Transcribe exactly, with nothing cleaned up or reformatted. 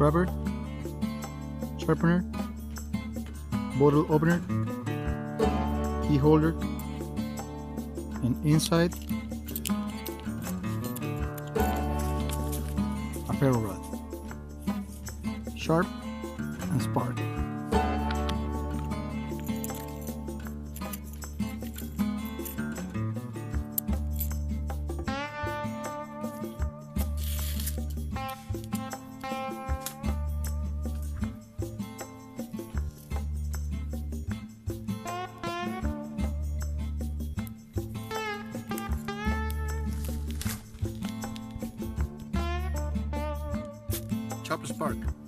scrubber, sharpener, bottle opener, key holder, and inside a ferro rod, sharp and spark. Chopper spark.